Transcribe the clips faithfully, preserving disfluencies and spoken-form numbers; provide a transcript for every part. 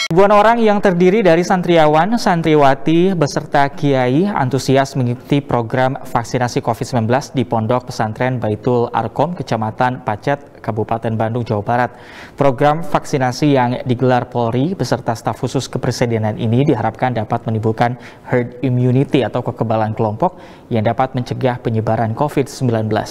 Ribuan orang yang terdiri dari santriawan, santriwati, beserta kiai antusias mengikuti program vaksinasi covid sembilan belas di Pondok Pesantren Baitul Arkom, Kecamatan Pacet, Kabupaten Bandung, Jawa Barat. Program vaksinasi yang digelar Polri beserta staf khusus kepresidenan ini diharapkan dapat menimbulkan herd immunity atau kekebalan kelompok yang dapat mencegah penyebaran covid sembilan belas.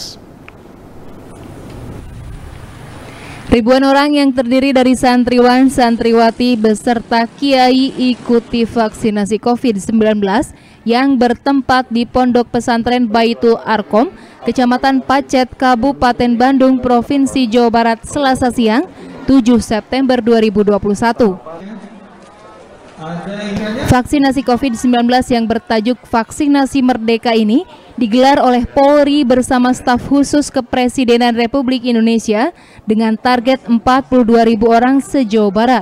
Ribuan orang yang terdiri dari santriwan, santriwati, beserta kiai ikuti vaksinasi covid sembilan belas yang bertempat di Pondok Pesantren Baitul Arkom, Kecamatan Pacet, Kabupaten Bandung, Provinsi Jawa Barat, Selasa siang, tujuh September dua ribu dua puluh satu. Vaksinasi covid sembilan belas yang bertajuk Vaksinasi Merdeka ini digelar oleh Polri bersama staf khusus Kepresidenan Republik Indonesia dengan target empat puluh dua ribu orang se-Jawa Barat.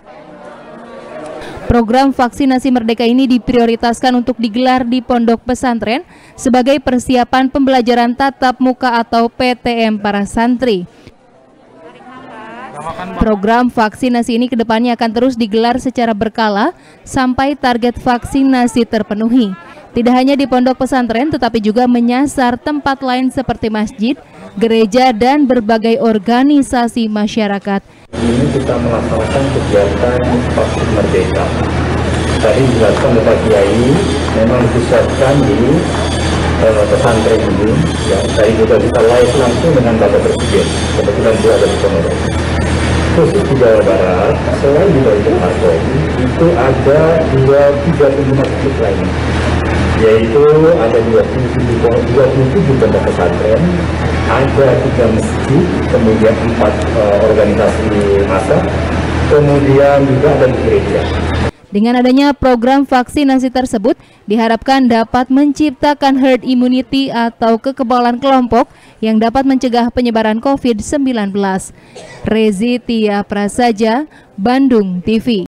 Program vaksinasi Merdeka ini diprioritaskan untuk digelar di pondok pesantren sebagai persiapan pembelajaran tatap muka atau P T M para santri. Program vaksinasi ini kedepannya akan terus digelar secara berkala sampai target vaksinasi terpenuhi. Tidak hanya di pondok pesantren, tetapi juga menyasar tempat lain seperti masjid, gereja, dan berbagai organisasi masyarakat. Ini kita melaksanakan kegiatan vaksin merdeka. Tadi dijelaskan oleh Pak Kiai, memang disiapkan di eh, pesantren ini. Ya, tadi juga kita live langsung dengan Bapak Presiden. Kebetulan dia ada di Ponorogo. Khusus di Jawa Barat, selain di Baitul Arkom, itu ada dua tiga puluh masjid lainnya, yaitu ada dua puluh tujuh pondok pesantren, ada tiga masjid, kemudian empat uh, organisasi massa, kemudian juga ada di gereja. Dengan adanya program vaksinasi tersebut, diharapkan dapat menciptakan herd immunity atau kekebalan kelompok yang dapat mencegah penyebaran covid sembilan belas. Rezi Tia Prasaja, Bandung T V.